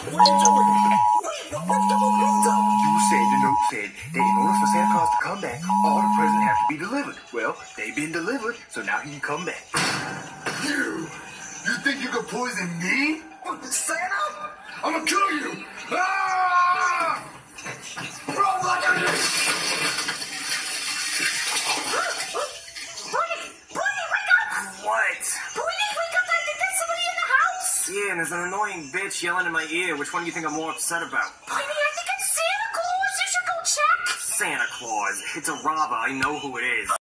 What are you doing? What's the hold up? You said the note said that in order for Santa Claus to come back, all the presents have to be delivered. Well, they've been delivered, so now he can come back. You think you can poison me? Santa? I'm gonna kill you! Ah! Bro, what are you? Bruni, wake up! What? Bruni, wake up! I think there's somebody in the house! Yeah, and there's an annoying bitch yelling in my ear. Which one do you think I'm more upset about? Bruni, I think it's Santa Claus! You should go check! Santa Claus. It's a robber. I know who it is.